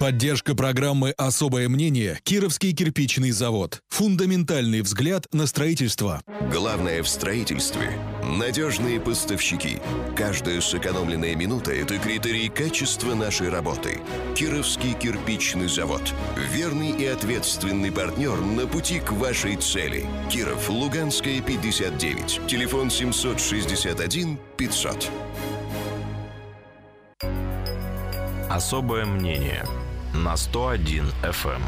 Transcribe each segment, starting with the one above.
Поддержка программы «Особое мнение» Кировский кирпичный завод. Фундаментальный взгляд на строительство. Главное в строительстве – надежные поставщики. Каждая сэкономленная минута – это критерий качества нашей работы. Кировский кирпичный завод. Верный и ответственный партнер на пути к вашей цели. Киров, Луганская, 59. Телефон 761 500. Особое мнение на 101 FM.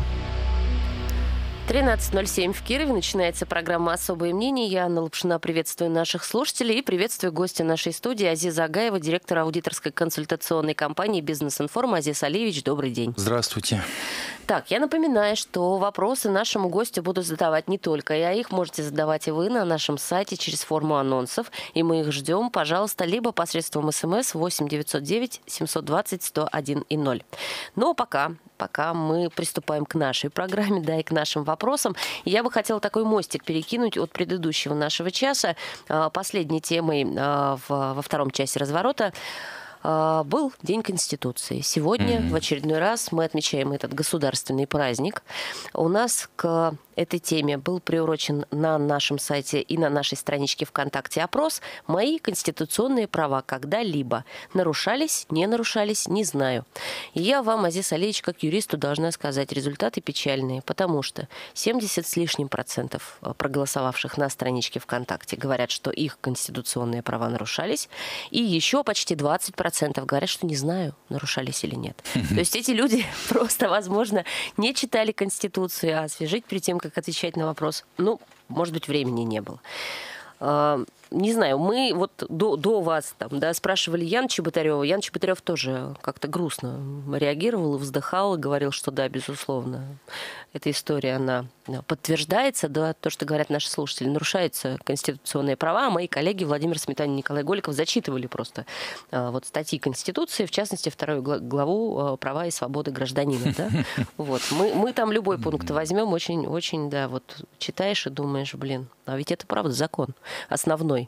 13:07 в Кирове. Начинается программа «Особое мнение». Я, Анна Лапшина, приветствую наших слушателей и приветствую гостя нашей студии Азиза Агаева, директор аудиторской консультационной компании «Бизнес-информ». Азиз Алиевич, добрый день. Здравствуйте. Так, я напоминаю, что вопросы нашему гостю будут задавать не только я. Их можете задавать и вы на нашем сайте через форму анонсов. И мы их ждем, пожалуйста, либо посредством СМС 8 909 720 101 0. Но пока мы приступаем к нашей программе, да, и к нашим вопросам, я бы хотела такой мостик перекинуть от предыдущего нашего часа. Последней темой во втором часе разворота был День Конституции. Сегодня в очередной раз мы отмечаем этот государственный праздник. У нас к этой теме был приурочен на нашем сайте и на нашей страничке ВКонтакте опрос «Мои конституционные права когда-либо нарушались, не нарушались, не знаю». И я вам, Азиз Алиевич, как юристу, должна сказать, результаты печальные, потому что 70 с лишним процентов проголосовавших на страничке ВКонтакте говорят, что их конституционные права нарушались, и еще почти 20% говорят, что не знаю, нарушались или нет. То есть эти люди просто, возможно, не читали Конституцию, а освежить перед тем, как отвечать на вопрос, может быть, времени не было. Не знаю, мы вот до вас там, да, спрашивали Яну Чеботарёва. Ян Чеботарёв тоже как-то грустно реагировал, вздыхал, говорил, что да, безусловно, эта история, она подтверждается, да, то, что говорят наши слушатели, нарушаются конституционные права. Мои коллеги Владимир Сметанин и Николай Голиков зачитывали просто вот статьи Конституции, в частности, вторую главу «Права и свободы гражданина». Да? Вот. Мы там любой пункт возьмем, очень, да, вот читаешь и думаешь, а ведь это правда закон основной.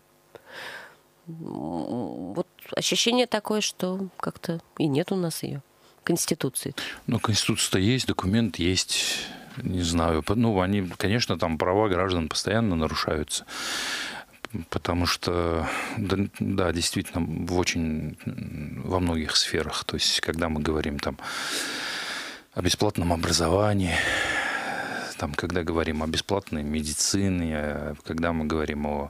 Вот ощущение такое, что как-то и нет у нас ее, Конституции. Конституция-то есть, документ есть, не знаю. Они, конечно, там права граждан постоянно нарушаются. Потому что, да, действительно, во многих сферах. То есть, когда мы говорим там о бесплатном образовании, когда говорим о бесплатной медицине, когда мы говорим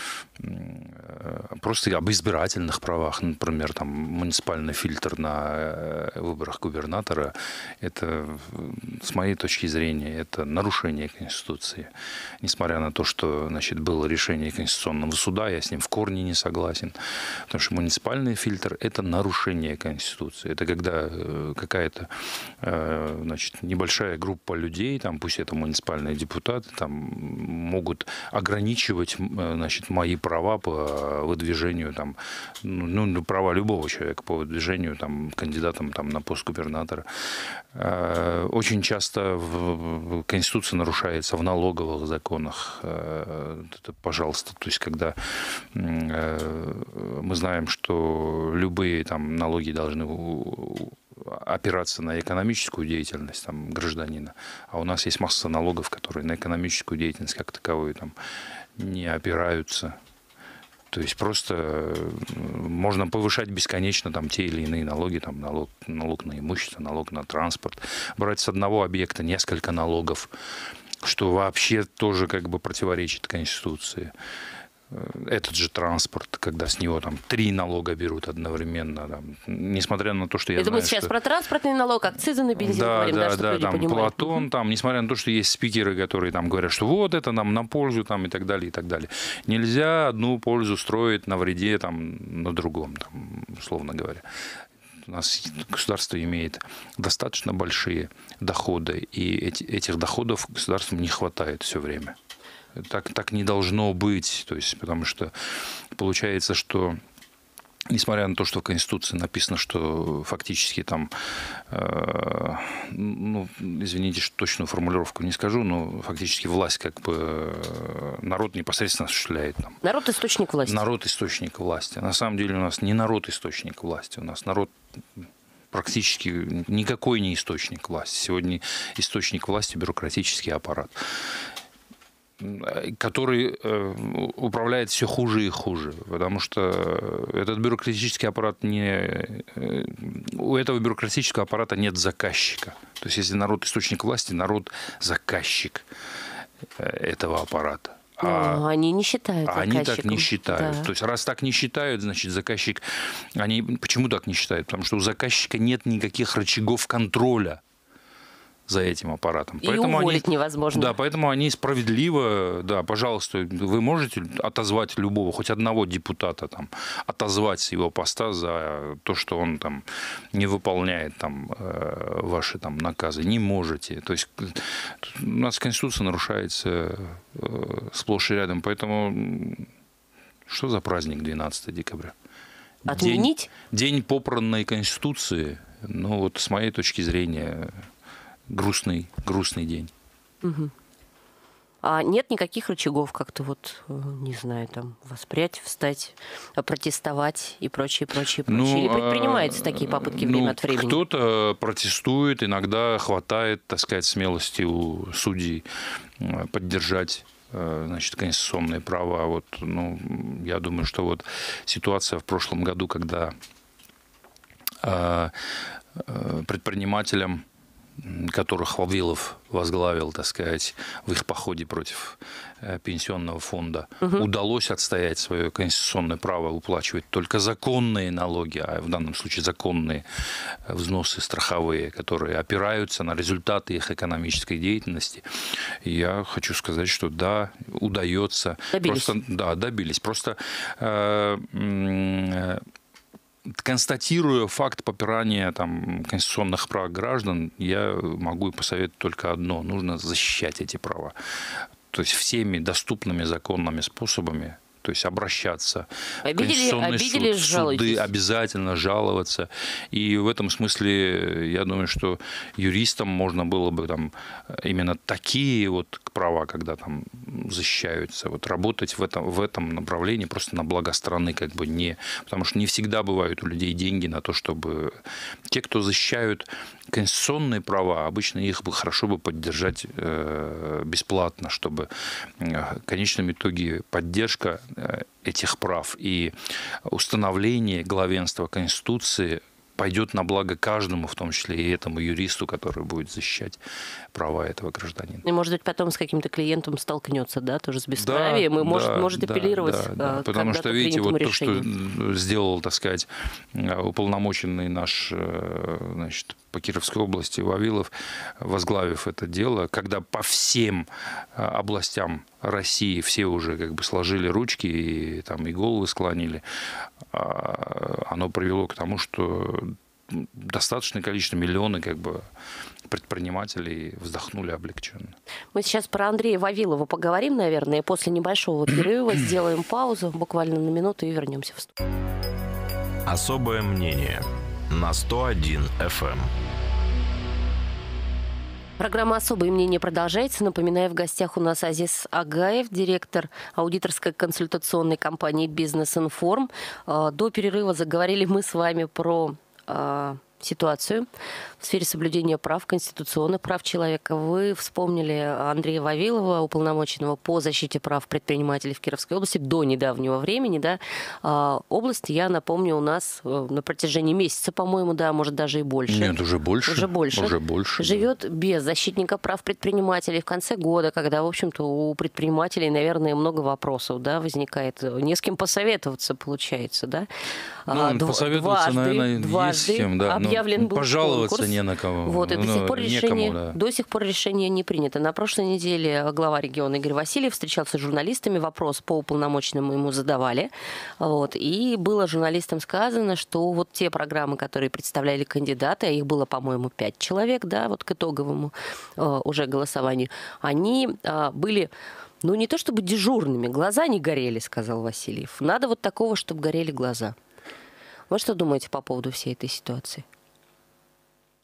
просто об избирательных правах, например, муниципальный фильтр на выборах губернатора, это, с моей точки зрения, это нарушение Конституции. Несмотря на то, что, было решение Конституционного суда, я с ним в корне не согласен, потому что муниципальный фильтр – это нарушение Конституции. Это когда какая-то, небольшая группа людей, пусть это муниципальные депутаты, могут ограничивать, мои права по выдвижению, права любого человека по выдвижению кандидатам на пост губернатора. Очень часто Конституция нарушается в налоговых законах. Это, пожалуйста, то есть когда мы знаем, что любые налоги должны опираться на экономическую деятельность гражданина, а у нас есть масса налогов, которые на экономическую деятельность как таковую не опираются. То есть просто можно повышать бесконечно те или иные налоги, налог на имущество, налог на транспорт, брать с одного объекта несколько налогов, что вообще тоже противоречит Конституции. Этот же транспорт, когда с него 3 налога берут одновременно, несмотря на то, что я знаю, мы сейчас что... про транспортный налог, акцизы на бензин говорим, чтобы люди понимали. Платон, несмотря на то, что есть спикеры, которые говорят, что вот это нам на пользу и так далее, и так далее. Нельзя одну пользу строить на вреде на другом, условно говоря. У нас государство имеет достаточно большие доходы, и этих доходов государству не хватает все время. Так не должно быть, то есть, потому что получается, что несмотря на то, что в Конституции написано, что фактически извините, что точную формулировку не скажу, но фактически власть народ непосредственно осуществляет. Народ – источник власти. Народ – источник власти. На самом деле у нас не народ – источник власти, у нас народ практически никакой не источник власти. Сегодня источник власти – бюрократический аппарат, который управляет все хуже и хуже, потому что этот бюрократический аппарат у этого бюрократического аппарата нет заказчика. То есть, если народ источник власти, народ заказчик этого аппарата. Они не считают заказчиком. Они так не считают. Да. То есть, раз так не считают, значит, заказчик... Они почему так не считают? Потому что у заказчика нет никаких рычагов контроля за этим аппаратом. И поэтому уволить невозможно. Да, поэтому они справедливо, да, пожалуйста, вы можете отозвать любого, хоть одного депутата, там, отозвать с его поста за то, что он там не выполняет там ваши там наказы. Не можете. То есть у нас Конституция нарушается сплошь и рядом, поэтому что за праздник 12 декабря? Отменить? День попранной Конституции, ну вот с моей точки зрения... Грустный день. Угу. А нет никаких рычагов как-то вот, не знаю, там, воспрять, встать, протестовать и прочее? Или предпринимаются такие попытки время от времени? Кто-то протестует, иногда хватает, так сказать, смелости у судей поддержать, значит, конституционные права. Вот, ну, я думаю, что вот ситуация в прошлом году, когда предпринимателям, которых Вавилов возглавил, так сказать, в их походе против пенсионного фонда, удалось отстоять свое конституционное право уплачивать только законные налоги, а в данном случае законные взносы страховые, которые опираются на результаты их экономической деятельности. И я хочу сказать, что да, удается. Добились. Добились. Просто констатируя факт попирания там, конституционных прав граждан, я могу посоветовать только одно. Нужно защищать эти права. То есть всеми доступными законными способами. То есть обращаться в Конституционный суд, суды, обязательно жаловаться. И в этом смысле, я думаю, что юристам можно было бы там, именно такие вот права, когда там защищаются, вот работать в этом направлении просто на благо страны, как бы не... Потому что не всегда бывают у людей деньги на то, чтобы... Те, кто защищают конституционные права, обычно их бы хорошо бы поддержать бесплатно, чтобы в конечном итоге поддержка этих прав и установление главенства Конституции пойдет на благо каждому, в том числе и этому юристу, который будет защищать права этого гражданина. И, может быть, потом с каким-то клиентом столкнется, да, тоже с бесправием, и может апеллировать. Потому что, видите, вот то, что сделал, так сказать, уполномоченный наш, значит, по Кировской области Вавилов, возглавив это дело, когда по всем областям России все уже как бы сложили ручки и, там, и головы склонили, оно привело к тому, что достаточное количество, миллионы как бы предпринимателей вздохнули облегченно. Мы сейчас про Андрея Вавилова поговорим, наверное, после небольшого перерыва сделаем паузу буквально на минуту и вернемся в студию. Особое мнение на 101 FM. Программа «Особое мнение» продолжается. Напоминаю, в гостях у нас Азиз Агаев, директор аудиторской консультационной компании «Бизнес-информ». До перерыва заговорили мы с вами про ситуацию в сфере соблюдения прав, конституционных прав человека. Вы вспомнили Андрея Вавилова, уполномоченного по защите прав предпринимателей в Кировской области до недавнего времени. Да. Область, я напомню, у нас на протяжении месяца, по-моему, да, может даже и больше. Нет, уже больше. Уже больше. Живет без защитника прав предпринимателей. В конце года, когда, в общем-то, у предпринимателей, наверное, много вопросов, да, возникает. Не с кем посоветоваться, получается, да. Посоветоваться, наверное, есть с кем, да. Объявлен был пожаловаться конкурс. не на кого. Вот, и до сих пор решение, да. до сих пор решение не принято. На прошлой неделе глава региона Игорь Васильев встречался с журналистами, вопрос по уполномоченному ему задавали. Вот, и было журналистам сказано, что вот те программы, которые представляли кандидаты, а их было, по-моему, 5 человек, да, вот к итоговому уже голосованию, они были... Ну, не то чтобы дежурными, глаза не горели, сказал Васильев. Надо вот такого, чтобы горели глаза. Вы что думаете по поводу всей этой ситуации?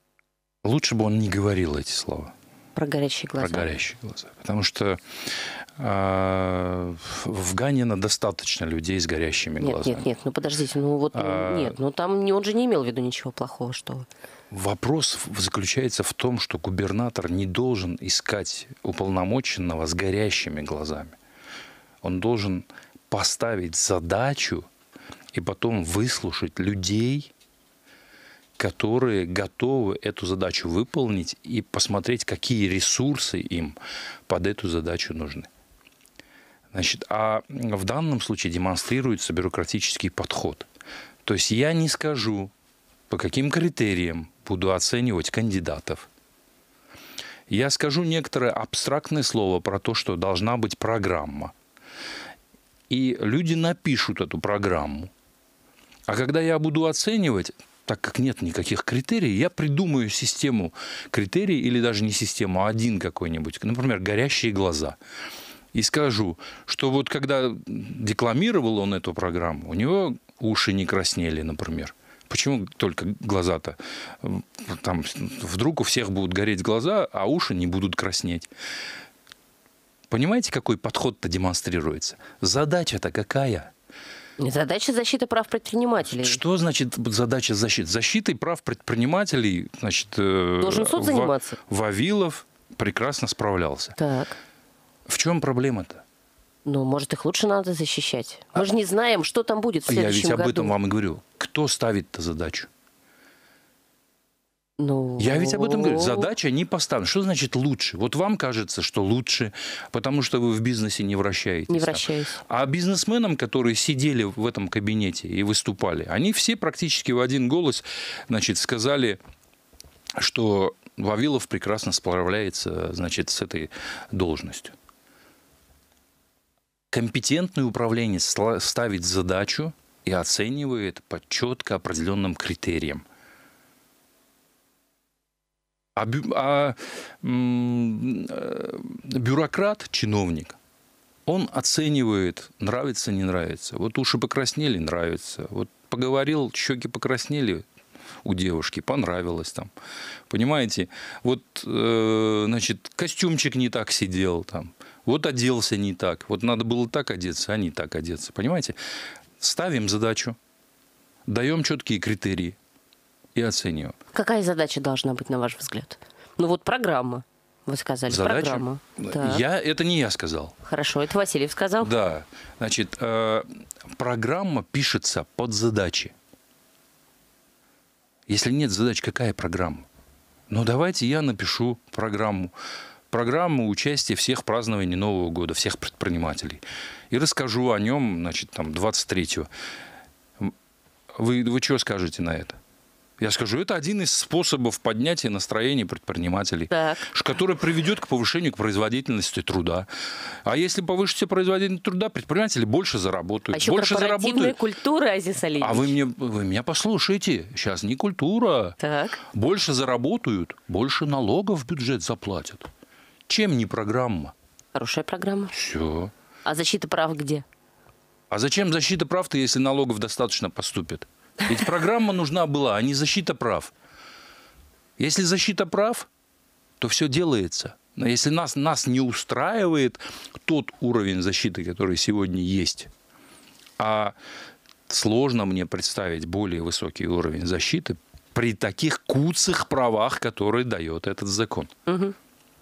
Лучше бы он не говорил эти слова. Про горящие глаза. Про горящие глаза. Потому что В Ганина достаточно людей с горящими глазами. Нет, ну подождите, нет, там он же не имел в виду ничего плохого, что вы. Вопрос заключается в том, что губернатор не должен искать уполномоченного с горящими глазами. Он должен поставить задачу и потом выслушать людей, которые готовы эту задачу выполнить, и посмотреть, какие ресурсы им под эту задачу нужны. Значит, а в данном случае демонстрируется бюрократический подход. То есть я не скажу, по каким критериям буду оценивать кандидатов. Я скажу некоторое абстрактное слово про то, что должна быть программа. И люди напишут эту программу. А когда я буду оценивать, так как нет никаких критерий, я придумаю систему критерий, или даже не систему, а один какой-нибудь, например, горящие глаза. И скажу, что вот когда декламировал он эту программу, у него уши не краснели, например. Почему только глаза-то? Там вдруг у всех будут гореть глаза, а уши не будут краснеть. Понимаете, какой подход-то демонстрируется? Задача-то какая? Задача защиты прав предпринимателей. Что значит задача защиты? Защитой прав предпринимателей, значит, должен суд заниматься. Вавилов прекрасно справлялся. Так. В чем проблема-то? Ну, может, их лучше надо защищать. Мы же не знаем, что там будет в следующем году. Я ведь об этом вам и говорю. Кто ставит-то задачу? Я ведь об этом говорю. Задача не поставлена. Что значит лучше? Вот вам кажется, что лучше, потому что вы в бизнесе не вращаетесь. Не вращаюсь. А бизнесменам, которые сидели в этом кабинете и выступали, они все практически в один голос, значит, сказали, что Вавилов прекрасно справляется, значит, с этой должностью. Компетентный управленец ставит задачу и оценивает по четко определенным критериям. Бюрократ, чиновник, он оценивает, нравится, не нравится. Вот уши покраснели, нравится. Вот поговорил, щеки покраснели у девушки, понравилось там. Понимаете? Вот, значит, костюмчик не так сидел там. Вот оделся не так. Вот надо было так одеться, а не так одеться. Понимаете? Ставим задачу, даем четкие критерии и оцениваем. Какая задача должна быть, на ваш взгляд? Ну вот программа, вы сказали. Задача? Программа. Это не я сказал. Хорошо, это Васильев сказал. Да. Значит, программа пишется под задачи. Если нет задач, какая программа? Ну, давайте я напишу программу. Программу участия всех в праздновании Нового года, всех предпринимателей. И расскажу о нем, значит, там, 23-го. Вы что скажете на это? Я скажу, это один из способов поднятия настроения предпринимателей, который приведет к повышению производительности труда. А если повысится производительность труда, предприниматели больше заработают. А еще больше корпоративная культура, Азиз Алиевич. А вы меня послушайте. Сейчас не культура. Так. Больше заработают, больше налогов в бюджет заплатят. Чем не программа? Хорошая программа. Все. А защита прав где? А зачем защита прав-то, если налогов достаточно поступит? Ведь программа нужна была, а не защита прав. Если защита прав, то все делается. Но если нас не устраивает тот уровень защиты, который сегодня есть, а сложно мне представить более высокий уровень защиты при таких куцых правах, которые дает этот закон. Угу.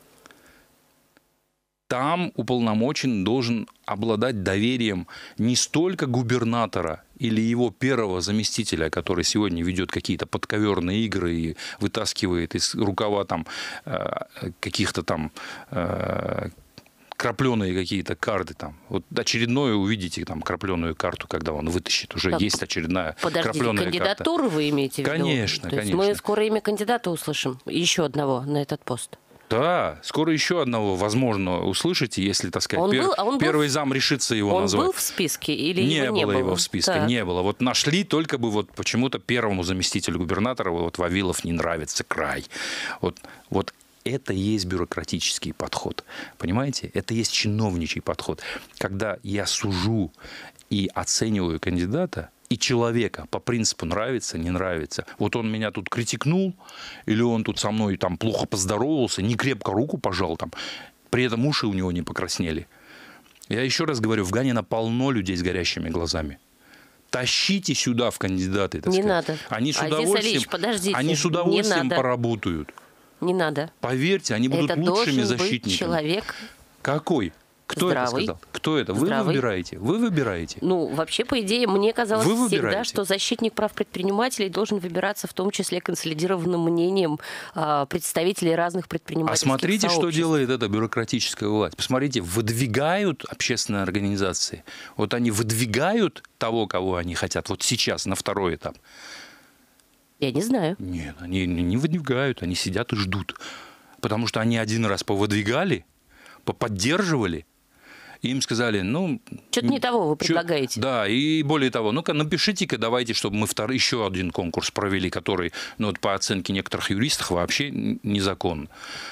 Там уполномоченный должен обладать доверием не столько губернатора или его первого заместителя, который сегодня ведет какие-то подковерные игры и вытаскивает из рукава там каких-то там крапленые какие-то карты там. Вот очередное увидите там крапленую карту, когда он вытащит. Уже так, есть очередная крапленая кандидатуру карта. Вы имеете в виду? Конечно, То есть конечно. мы скоро имя кандидата услышим, еще одного на этот пост. Да, скоро еще одного, возможно, услышите, если, так сказать, первый зам решится его назвать. Он был в списке или его не было? Не было его в списке, так. Не было. Вот нашли, только бы вот почему-то первому заместителю губернатора вот Вавилов не нравится край. Вот это и есть бюрократический подход. Понимаете? Это и есть чиновничий подход. Когда я сужу и оцениваю кандидата, и человека по принципу нравится, не нравится. Вот он меня тут критикнул, или он тут со мной там плохо поздоровался, не крепко руку пожал, там, при этом уши у него не покраснели. Я еще раз говорю, в Ганина полно людей с горящими глазами. Тащите сюда в кандидаты, так не сказать. надо. Они с Азиз удовольствием, Алиевич, подождите. они с удовольствием поработают. Не надо. Поверьте, они будут это лучшими должен защитниками. Быть человек. Какой? Кто здравый. это сказал? Кто это? Вы Здравый. выбираете. Вы выбираете. Ну, вообще, по идее, мне казалось Вы всегда, выбираете. что защитник прав предпринимателей должен выбираться в том числе консолидированным мнением представителей разных А предпринимательских смотрите, что сообществ. делает эта бюрократическая власть. Посмотрите, выдвигают общественные организации. Вот они выдвигают того, кого они хотят, вот сейчас, на второй этап. Я не знаю. Нет, они не выдвигают, они сидят и ждут. Потому что они один раз повыдвигали, поподдерживали, и им сказали, ну... Что-то не того вы предлагаете. Да, и более того, ну-ка напишите-ка, давайте, чтобы мы еще один конкурс провели, который, ну, вот по оценке некоторых юристов, вообще незаконно.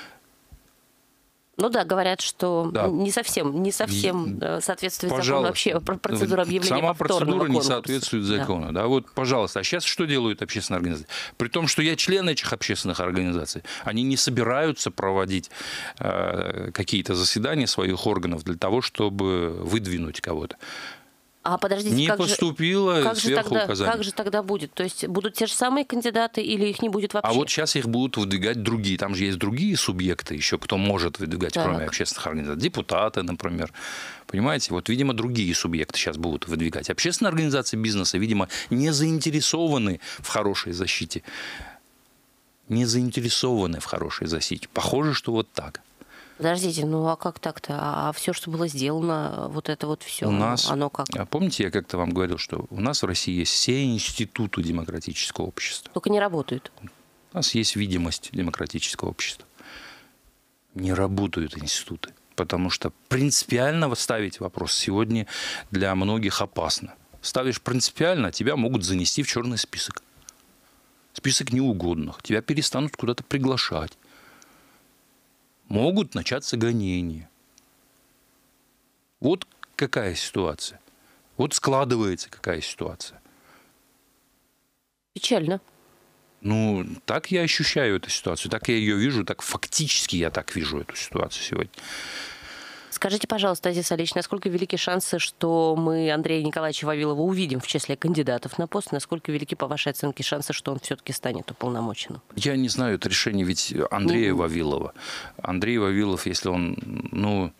Ну да, говорят, что Да. не совсем соответствует закону вообще процедура объявления Сама повторного процедура не конкурса. соответствует закону. Да. Вот, пожалуйста, а сейчас что делают общественные организации? При том, что я член этих общественных организаций, они не собираются проводить какие-то заседания своих органов для того, чтобы выдвинуть кого-то. А подождите, Не поступило сверху указание. Как же тогда будет? То есть будут те же самые кандидаты или их не будет вообще? А вот сейчас их будут выдвигать другие. Там же есть другие субъекты еще, кто может выдвигать, Так. кроме общественных организаций. Депутаты, например. Понимаете? Вот, видимо, другие субъекты сейчас будут выдвигать. Общественные организации бизнеса, видимо, не заинтересованы в хорошей защите. Не заинтересованы в хорошей защите. Похоже, что вот так. Подождите, ну а как так-то? А все, что было сделано, вот это вот все, У нас, оно как? помните, я как-то вам говорил, что у нас в России есть все институты демократического общества. Только не работают. У нас есть видимость демократического общества. Не работают институты, потому что принципиально ставить вопрос сегодня для многих опасно. Ставишь принципиально, тебя могут занести в черный список. Список неугодных. Тебя перестанут куда-то приглашать. Могут начаться гонения. Вот какая ситуация. Вот складывается какая ситуация. Печально. Ну, так я ощущаю эту ситуацию, так я ее вижу, так фактически я так вижу эту ситуацию сегодня. Скажите, пожалуйста, Азиз Алиевич, насколько велики шансы, что мы Андрея Николаевича Вавилова увидим в числе кандидатов на пост? Насколько велики, по вашей оценке, шансы, что он все-таки станет уполномоченным? Я не знаю, это решение ведь Андрея Вавилова. Андрей Вавилов, если он, ну,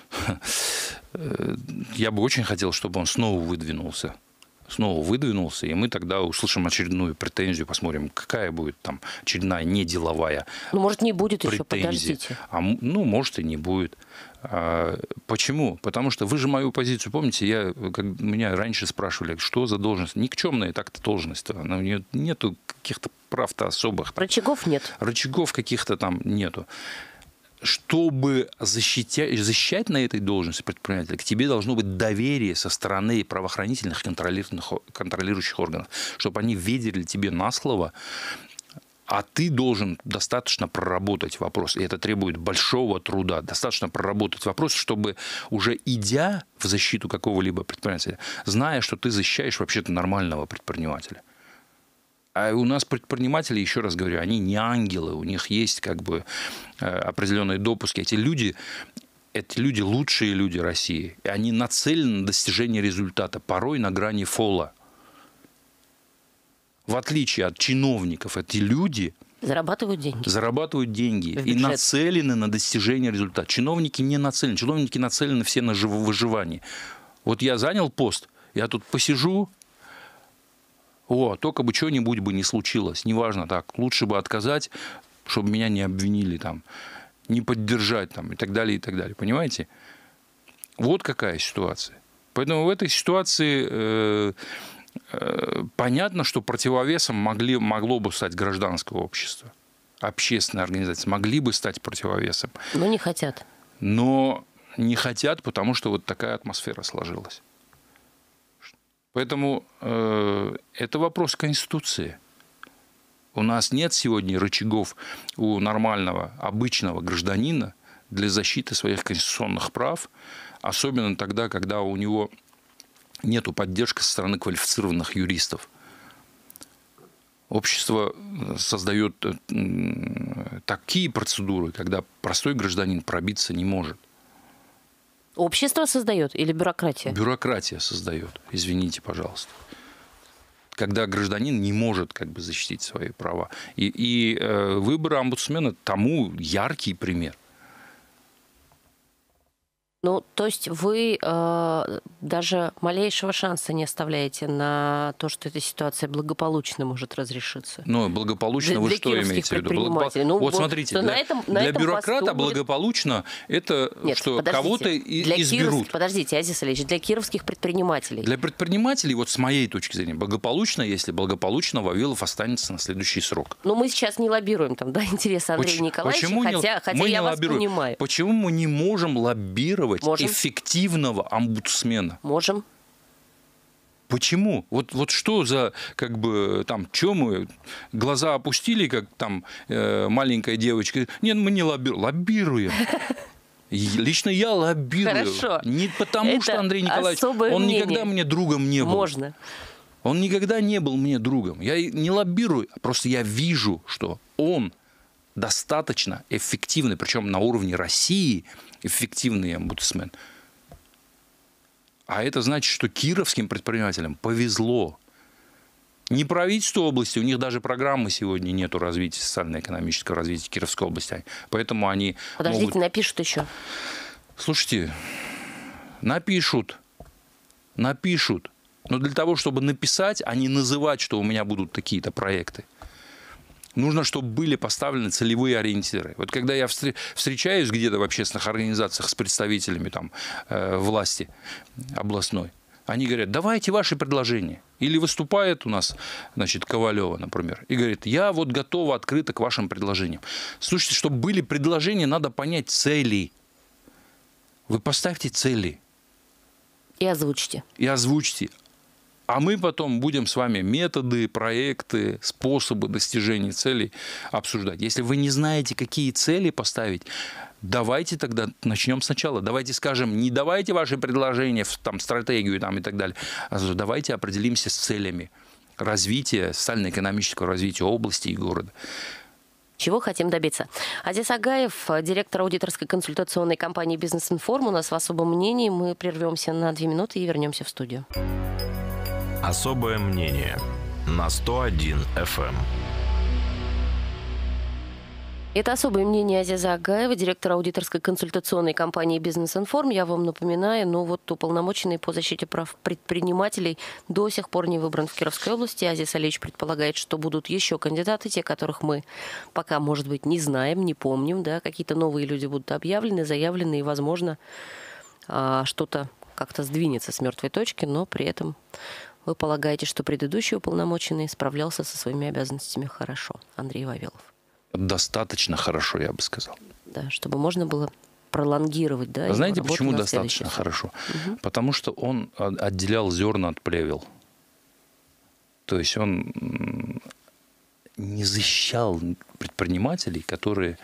я бы очень хотел, чтобы он снова выдвинулся, и мы тогда услышим очередную претензию, посмотрим, какая будет там очередная неделовая Ну, может, не будет еще, претензия. подождите. Ну, может, и не будет. Почему? Потому что вы же мою позицию помните, меня раньше спрашивали, что за должность? Никчемная так-то должность. У нее нету каких-то прав-то особых. Рычагов нет. Рычагов каких-то там нету. Чтобы защищать на этой должности предпринимателя, к тебе должно быть доверие со стороны правоохранительных контролирующих органов, чтобы они верили тебе на слово, а ты должен достаточно проработать вопрос. И это требует большого труда. Достаточно проработать вопрос, чтобы уже идя в защиту какого-либо предпринимателя, зная, что ты защищаешь вообще-то нормального предпринимателя. А у нас предприниматели, еще раз говорю, они не ангелы, у них есть как бы определенные допуски. Эти люди лучшие люди России, и они нацелены на достижение результата, порой на грани фола. В отличие от чиновников, эти люди Зарабатывают деньги. и нацелены на достижение результата. Чиновники не нацелены. Чиновники нацелены все на выживание. Вот я занял пост, я тут посижу, только бы что-нибудь бы не случилось. Неважно, так, лучше бы отказать, чтобы меня не обвинили, там, не поддержать там, и так далее, и так далее. Понимаете? Вот какая ситуация. Поэтому в этой ситуации понятно, что противовесом могло бы стать гражданское общество. Общественные организации могли бы стать противовесом. Но не хотят. Но не хотят, потому что вот такая атмосфера сложилась. Поэтому это вопрос Конституции. У нас нет сегодня рычагов у нормального, обычного гражданина для защиты своих конституционных прав, особенно тогда, когда у него нет поддержки со стороны квалифицированных юристов. Общество создает такие процедуры, когда простой гражданин пробиться не может. Общество создает или бюрократия? Бюрократия создает, извините, пожалуйста. Когда гражданин не может как бы защитить свои права. И выборы омбудсмена тому яркий пример. Ну, то есть вы даже малейшего шанса не оставляете на то, что эта ситуация благополучно может разрешиться? Ну, благополучно вы что имеете в виду? Ну, вот смотрите, для бюрократа благополучно это что кого-то изберут. Подождите, Азиз Алиевич, для кировских предпринимателей. Для предпринимателей, вот с моей точки зрения, благополучно, если благополучно Вавилов останется на следующий срок. Ну, мы сейчас не лоббируем там, да, интересы Андрея Николаевича, хотя я вас понимаю. Почему мы не можем лоббировать эффективного омбудсмена? Можем. Почему? Вот что за, как бы, там, что мы глаза опустили, как там маленькая девочка? Нет, мы не лоббируем. Лоббируем. Лично я лоббирую. Хорошо. Не потому, что Андрей Николаевич, он никогда мне другом не был. Можно. Он никогда не был мне другом. Я не лоббирую, просто я вижу, что он достаточно эффективный, причем на уровне России эффективный омбудсмен. А это значит, что кировским предпринимателям повезло. Не правительству области, у них даже программы сегодня нету развития, социально-экономического развития Кировской области. Поэтому они Подождите, напишут еще. Слушайте, напишут. Но для того, чтобы написать, а не называть, что у меня будут такие-то проекты, нужно, чтобы были поставлены целевые ориентиры. Вот когда я встречаюсь где-то в общественных организациях с представителями там, власти областной, они говорят, давайте ваши предложения. Или выступает у нас, значит, Ковалева, например, и говорит, я вот готова открыто к вашим предложениям. Слушайте, чтобы были предложения, надо понять цели. Вы поставьте цели. И озвучьте. А мы потом будем с вами методы, проекты, способы достижения целей обсуждать. Если вы не знаете, какие цели поставить, давайте тогда начнем сначала. Давайте скажем, не давайте ваши предложения в там, стратегию там, и так далее, а давайте определимся с целями развития, социально-экономического развития области и города. Чего хотим добиться? Азиз Агаев, директор аудиторской консультационной компании «Бизнес-информ», у нас в особом мнении. Мы прервемся на 2 минуты и вернемся в студию. Особое мнение на 101 FM. Это особое мнение Азиза Агаева, директора аудиторской консультационной компании «Бизнес-информ». Я вам напоминаю, уполномоченный по защите прав предпринимателей до сих пор не выбран в Кировской области. Азиз Алиевич предполагает, что будут еще кандидаты, те, которых мы пока, может быть, не знаем, не помним. Да? Какие-то новые люди будут объявлены, заявлены, и, возможно, что-то как-то сдвинется с мертвой точки, но при этом вы полагаете, что предыдущий уполномоченный справлялся со своими обязанностями хорошо. Андрей Вавилов. Достаточно хорошо, я бы сказал. Да, чтобы можно было пролонгировать. Да, знаете, почему достаточно хорошо? Потому что он отделял зерна от плевел. То есть он не защищал предпринимателей, которые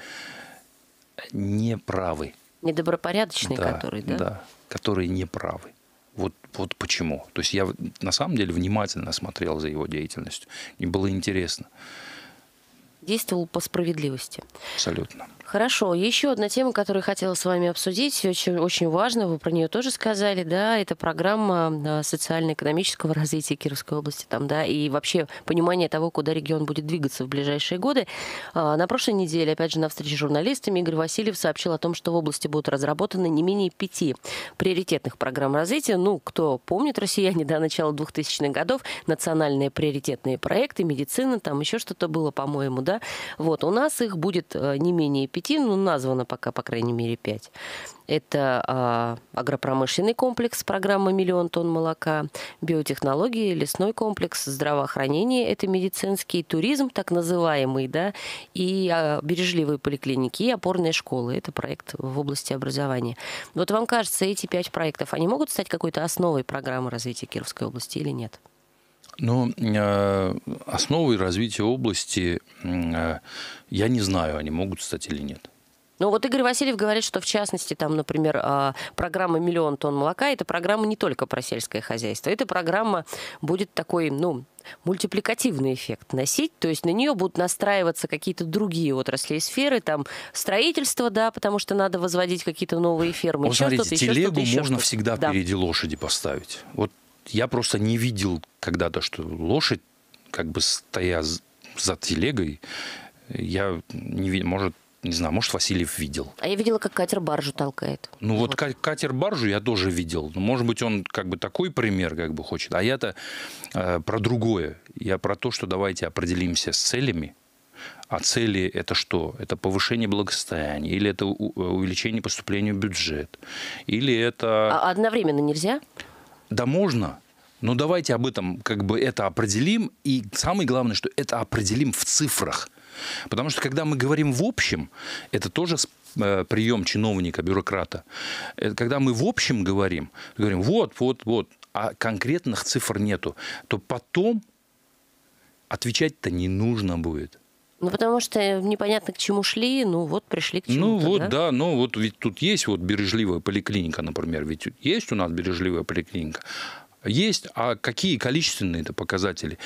не правы. Недобропорядочные, да, которые, да? Да, которые не правы. Вот почему. То есть я на самом деле внимательно смотрел за его деятельностью. Мне было интересно. Действовал по справедливости. Абсолютно. Хорошо. Еще одна тема, которую хотела с вами обсудить, очень, очень важно, вы про нее тоже сказали, да, это программа социально-экономического развития Кировской области, там, да, и вообще понимание того, куда регион будет двигаться в ближайшие годы. На прошлой неделе, опять же, на встрече с журналистами Игорь Васильев сообщил о том, что в области будут разработаны не менее 5 приоритетных программ развития. Ну, кто помнит, россияне, до начала 2000-х годов, национальные приоритетные проекты, медицина, там еще что-то было, по-моему, да. Вот, у нас их будет не менее 5, названо пока, по крайней мере, 5. Это агропромышленный комплекс, программа «Миллион тонн молока», биотехнологии, лесной комплекс, здравоохранение, это медицинский туризм, так называемый, да, и бережливые поликлиники, и опорные школы. Это проект в области образования. Вот вам кажется, эти 5 проектов, они могут стать какой-то основой программы развития Кировской области или нет? Но основой развития области, я не знаю, они могут стать или нет. Ну вот Игорь Васильев говорит, что в частности, там, например, программа «Миллион тонн молока» — это программа не только про сельское хозяйство. Эта программа будет такой, мультипликативный эффект носить, то есть на нее будут настраиваться какие-то другие отрасли и сферы, там строительство, да, потому что надо возводить какие-то новые фермы. Вот смотрите, телегу можно всегда впереди лошади поставить. Вот я просто не видел когда-то, что лошадь, как бы стоя за телегой, я не видел, может, Васильев видел. А я видела, как катер баржу толкает. Ну вот катер баржу я тоже видел. Может быть, он как бы такой пример как бы хочет. А я-то про другое. Я про то, что давайте определимся с целями. А цели – это что? Это повышение благосостояния, или это увеличение поступления в бюджет, или это… А одновременно нельзя? Да можно. Но давайте об этом как бы это определим. И самое главное, что это определим в цифрах. Потому что, когда мы говорим в общем, это тоже прием чиновника, бюрократа. Когда мы в общем говорим вот, а конкретных цифр нету, то потом отвечать-то не нужно будет. Ну, потому что непонятно, к чему шли, пришли к чему-то, ведь тут есть бережливая поликлиника, например, ведь есть у нас бережливая поликлиника. Есть, а какие количественные-то показатели?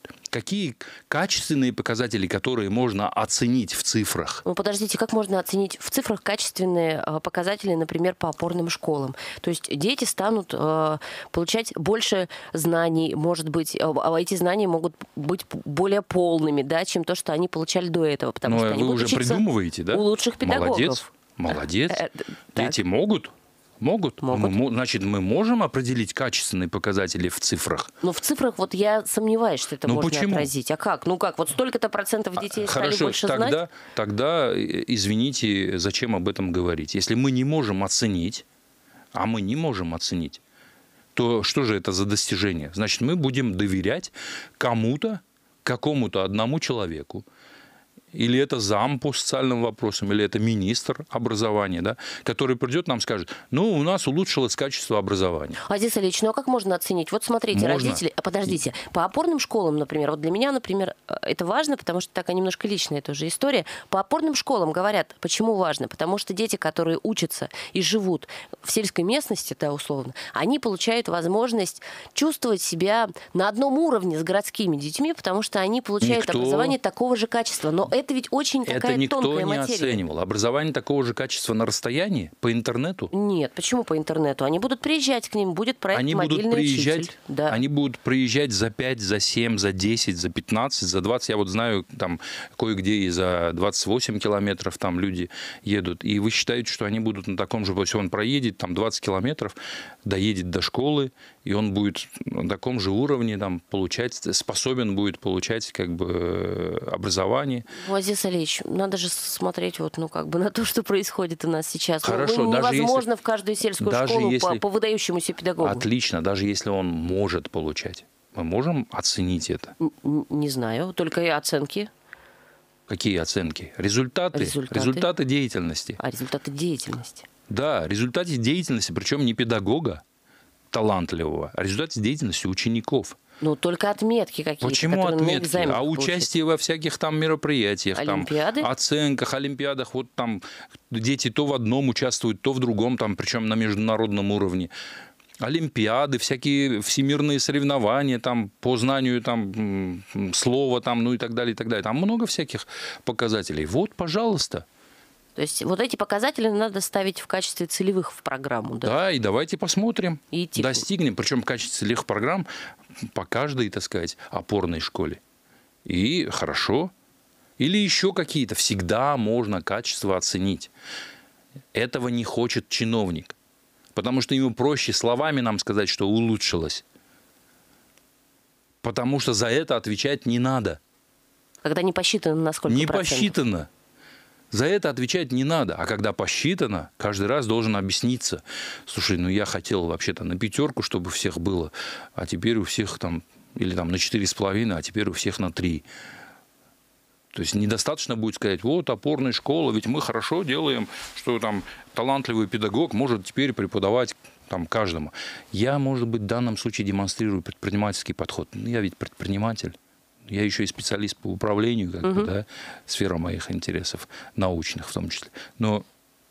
Какие качественные показатели, которые можно оценить в цифрах? Ну, подождите, как можно оценить в цифрах качественные показатели, например, по опорным школам? То есть дети станут получать больше знаний, может быть, а эти знания могут быть более полными, да, чем то, что они получали до этого. Потому что они вы уже придумываете, да? У лучших педагогов. Молодец. Дети могут? Могут. Значит, мы можем определить качественные показатели в цифрах? Но в цифрах я сомневаюсь, что это можно отразить. А как? Вот столько-то процентов детей стали больше знать? Тогда, извините, зачем об этом говорить? Если мы не можем оценить, а мы не можем оценить, то что же это за достижение? Значит, мы будем доверять кому-то, какому-то одному человеку, или это зам по социальным вопросам, или это министр образования, да, который придет нам и скажет, у нас улучшилось качество образования. Азиз Алиевич, а как можно оценить? Вот смотрите, родители... Подождите, по опорным школам, например, для меня, например, это важно, потому что такая немножко личная тоже история. По опорным школам говорят, почему важно? Потому что дети, которые учатся и живут в сельской местности, да, условно, они получают возможность чувствовать себя на одном уровне с городскими детьми, потому что они получают образование такого же качества. Но это ведь очень такая тонкая материя. Это никто не оценивал. Образование такого же качества на расстоянии, по интернету? Нет, почему по интернету? Они будут приезжать к ним, будет проект «Мобильный учитель». Да. Они будут приезжать за 5, за 7, за 10, за 15, за 20. Я знаю, там кое-где и за 28 километров там люди едут. И вы считаете, что они будут на таком же... Если он проедет там 20 километров, доедет до школы, и он будет на таком же уровне способен будет получать образование. Азиз Алиевич, надо же смотреть на то, что происходит у нас сейчас. Хорошо, невозможно в каждую сельскую школу по выдающемуся педагогу. Отлично, даже если он может получать. Мы можем оценить это? Не знаю, только и оценки. Какие оценки? Результаты деятельности. А результаты деятельности? Да, результаты деятельности, причем не педагога талантливого, а результаты деятельности учеников. Только отметки какие-то. Почему отметки? А участие во всяких там мероприятиях, Олимпиады? Оценках, олимпиадах. Дети то в одном участвуют, то в другом, причем на международном уровне. Олимпиады, всякие всемирные соревнования по знанию слова и так далее, и так далее. Там много всяких показателей. Пожалуйста. То есть эти показатели надо ставить в качестве целевых в программу, да? Да, и давайте посмотрим, достигнем. Причем в качестве целевых программ по каждой, опорной школе. И хорошо. Или еще какие-то. Всегда можно качество оценить. Этого не хочет чиновник. Потому что ему проще словами нам сказать, что улучшилось. Потому что за это отвечать не надо. Когда не посчитано на сколько процентов. Не посчитано. За это отвечать не надо. А когда посчитано, каждый раз должен объясниться. Слушай, я хотел вообще-то на 5, чтобы у всех было, а теперь у всех или на 4,5, а теперь у всех на 3. То есть недостаточно будет сказать, опорная школа, ведь мы хорошо делаем, что талантливый педагог может теперь преподавать каждому. Я, может быть, в данном случае демонстрирую предпринимательский подход. Я ведь предприниматель. Я еще и специалист по управлению, как бы, да, сфера моих интересов, научных в том числе. Но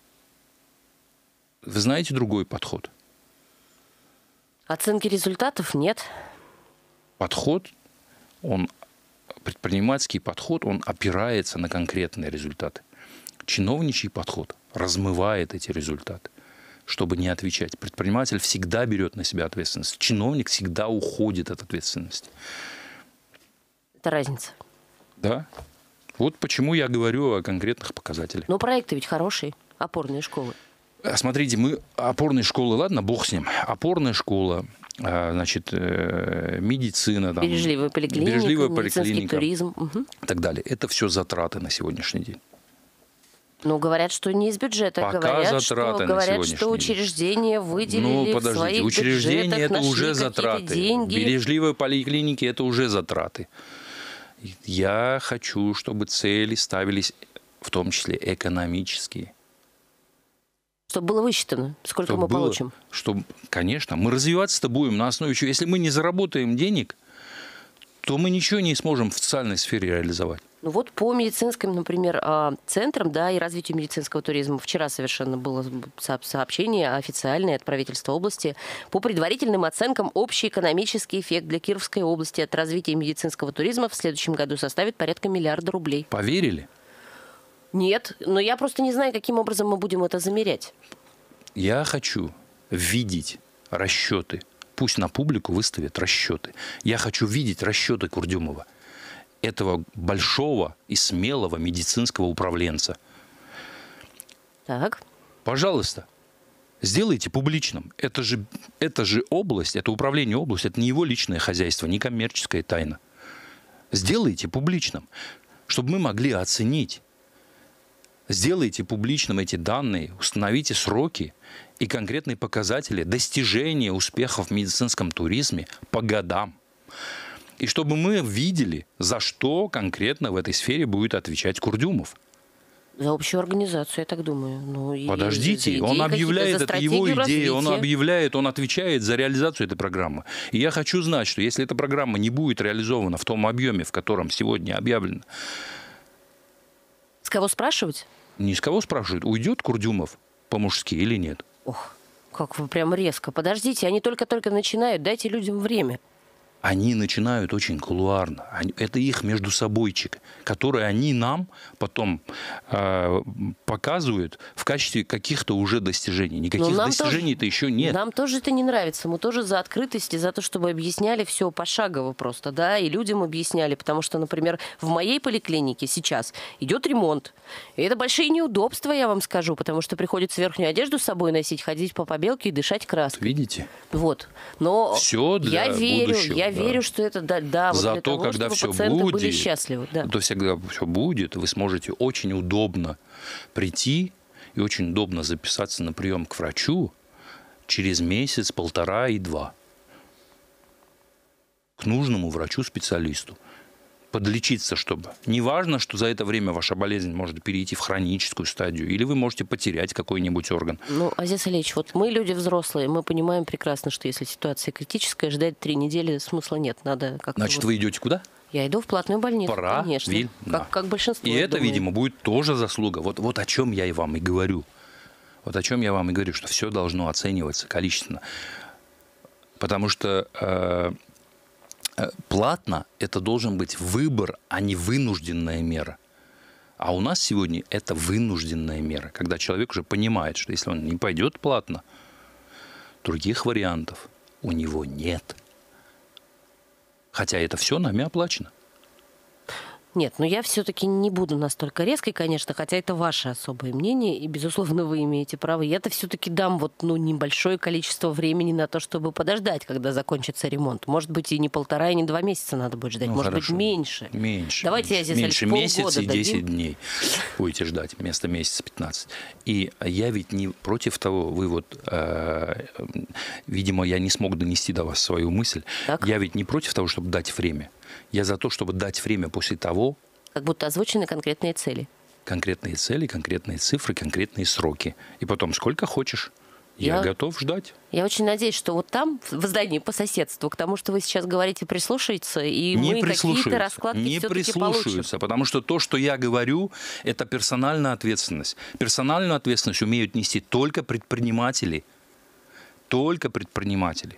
вы знаете другой подход? Оценки результатов нет. Подход, предпринимательский подход, он опирается на конкретные результаты. Чиновничий подход размывает эти результаты, чтобы не отвечать. Предприниматель всегда берет на себя ответственность. Чиновник всегда уходит от ответственности. Это разница. Да. Вот почему я говорю о конкретных показателях. Но проекты ведь хорошие, опорные школы. Смотрите, мы опорные школы, ладно, бог с ним. Опорная школа, значит, медицина, там, бережливая поликлиника, туризм. И так далее. Это все затраты на сегодняшний день. Ну, говорят, что не из бюджета. Пока говорят, что учреждения выделили в своих учреждения бюджетах, это уже нашли затраты. Деньги. Бережливые поликлиники это уже затраты. Я хочу, чтобы цели ставились, в том числе экономические. Чтобы было высчитано, сколько мы получим. Конечно, мы развиваться-то будем на основе чего. Если мы не заработаем денег, то мы ничего не сможем в социальной сфере реализовать. Ну вот по медицинским, например, центрам, да, и развитию медицинского туризма. Вчера совершенно было сообщение официальное от правительства области. По предварительным оценкам, общий экономический эффект для Кировской области от развития медицинского туризма в следующем году составит порядка 1 миллиарда рублей. Поверили? Нет, но я просто не знаю, каким образом мы будем это замерять. Я хочу видеть расчеты. Пусть на публику выставят расчеты. Я хочу видеть расчеты Курдюмова, этого большого и смелого медицинского управленца. Так. Пожалуйста, сделайте публичным. Это же область, это управление областью, это не его личное хозяйство, не коммерческая тайна. Сделайте публичным, чтобы мы могли оценить. Сделайте публичным эти данные, установите сроки и конкретные показатели достижения успехов в медицинском туризме по годам. И чтобы мы видели, за что конкретно в этой сфере будет отвечать Курдюмов. За общую организацию, я так думаю. Подождите, он объявляет, это его идея, он отвечает за реализацию этой программы. И я хочу знать, что если эта программа не будет реализована в том объеме, в котором сегодня объявлено... С кого спрашивать? Не с кого спрашивают, уйдет Курдюмов по-мужски или нет? Ох, как вы прям резко. Подождите, они только-только начинают, дайте людям время. Они начинают очень кулуарно. Это их междусобойчик, который они нам потом показывают в качестве каких-то уже достижений. Никаких достижений-то еще нет. Нам тоже это не нравится. Мы тоже за открытость и за то, чтобы объясняли все пошагово просто, да, и людям объясняли. Потому что, например, в моей поликлинике сейчас идет ремонт. И это большие неудобства, я вам скажу, потому что приходится верхнюю одежду с собой носить, ходить по побелке и дышать краской. Видите? Вот. Но все для будущего. Я верю, что это вот зато для того, когда чтобы все пациенты будет, были счастливы. Да. То всегда все будет, вы сможете очень удобно прийти и очень удобно записаться на прием к врачу через месяц, 1,5 и 2. К нужному врачу-специалисту. Подлечиться, чтобы. Не важно, что за это время ваша болезнь может перейти в хроническую стадию, или вы можете потерять какой-нибудь орган. Ну, Азиз Алиевич, вот мы люди взрослые, мы понимаем прекрасно, что если ситуация критическая, ждать 3 недели смысла нет. Надо как-то. Значит, вы идете куда? Я иду в платную больницу, конечно. Как большинство. И это, видимо, будет тоже заслуга. Вот о чем я и вам и говорю. Вот о чем я вам и говорю, что все должно оцениваться количественно. Потому что платно – это должен быть выбор, а не вынужденная мера. А у нас сегодня это вынужденная мера, когда человек уже понимает, что если он не пойдет платно, других вариантов у него нет. Хотя это все нами оплачено. Нет, но я все-таки не буду настолько резкой, конечно, хотя это ваше особое мнение, и, безусловно, вы имеете право. Я-то все-таки дам небольшое количество времени на то, чтобы подождать, когда закончится ремонт. Может быть, и не 1,5, и не 2 месяца надо будет ждать. Может быть, меньше. Давайте я здесь меньше месяц и 10 дней будете ждать вместо месяца 15. И я ведь не против того, видимо, я не смог донести до вас свою мысль. Так? Я ведь не против того, чтобы дать время. Я за то, чтобы дать время после того... Как будто озвучены конкретные цели. Конкретные цели, конкретные цифры, конкретные сроки. И потом сколько хочешь. Я готов ждать. Я очень надеюсь, что вот там, в здании по соседству, к тому, что вы сейчас говорите, прислушаются, и не мы какие-то раскладки не все-таки прислушиваются, потому что то, что я говорю, это персональная ответственность. Персональную ответственность умеют нести только предприниматели. Только предприниматели.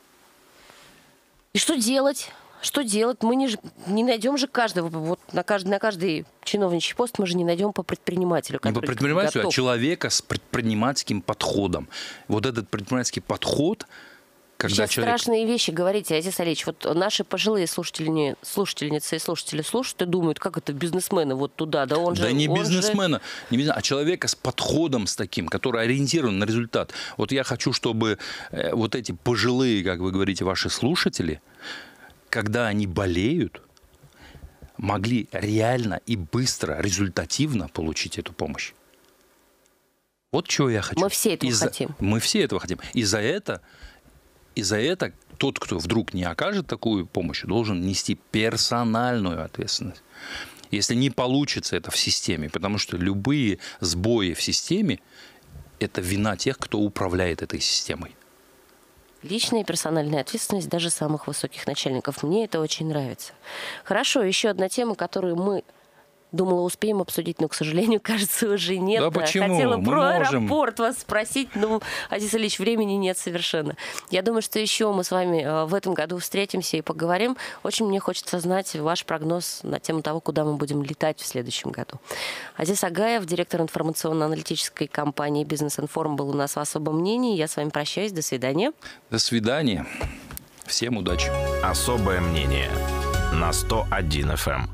И что делать? Что делать? Мы не найдем же каждого, вот на каждый чиновничий пост мы же не найдем по предпринимателю. Не по предпринимателю, готов. А человека с предпринимательским подходом. Вот этот предпринимательский подход, когда сейчас человек... страшные вещи говорите, Азиз Алиевич. Вот наши пожилые слушательницы и слушатели слушают и думают, как это бизнесмены вот туда, да он же... Да не бизнесмена, а человека с подходом с таким, который ориентирован на результат. Вот я хочу, чтобы вот эти пожилые, как вы говорите, ваши слушатели, когда они болеют, могли реально и быстро, результативно получить эту помощь. Вот чего я хочу. Мы все этого хотим. Мы все этого хотим. И за это тот, кто вдруг не окажет такую помощь, должен нести персональную ответственность. Если не получится это в системе, потому что любые сбои в системе – это вина тех, кто управляет этой системой. Личная и персональная ответственность даже самых высоких начальников. Мне это очень нравится. Хорошо, еще одна тема, которую мы, думала, успеем обсудить, но, к сожалению, кажется, уже нет. Да почему? Хотела мы про можем. аэропорт вас спросить, но, Азиз Алиевич, времени нет совершенно. Я думаю, что еще мы с вами в этом году встретимся и поговорим. Очень мне хочется знать ваш прогноз на тему того, куда мы будем летать в следующем году. Азиз Агаев, директор информационно-аналитической компании «Бизнес-информ», был у нас в особом мнении. Я с вами прощаюсь. До свидания. До свидания. Всем удачи. Особое мнение на 101 FM.